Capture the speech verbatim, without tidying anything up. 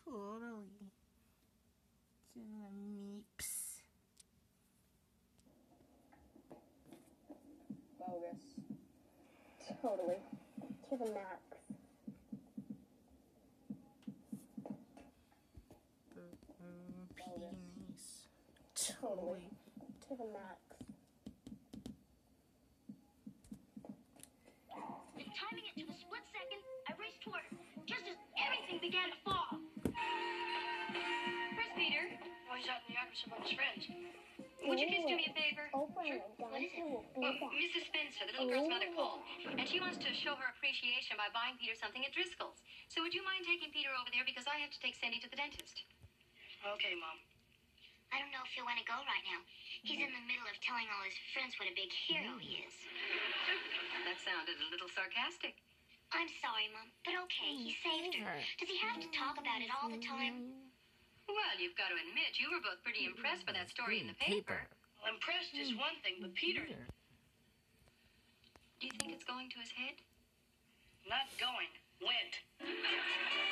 Totally. Meeps. Bogus. Totally. To the max. Penis. Totally. To the max. And timing it to the split second, I raced toward her, just as everything began to fall. Where's Peter? Oh, he's out in the yard with some of his friends. Would you please do me a favor? Open Sure. it. What is it? Well, Missus Spencer, the little girl's mother, called, and she wants to show her appreciation by buying Peter something at Driscoll's. So would you mind taking Peter over there, because I have to take Sandy to the dentist? Okay, Mom. I don't know if he'll want to go right now. He's in the middle of telling all his friends what a big hero he is. That sounded a little sarcastic. I'm sorry, Mom, but okay, he saved her. Does he have to talk about it all the time? Well, you've got to admit, you were both pretty impressed by that story in the paper. Paper. Impressed is one thing, but Peter... Do you think it's going to his head? Not going. Went.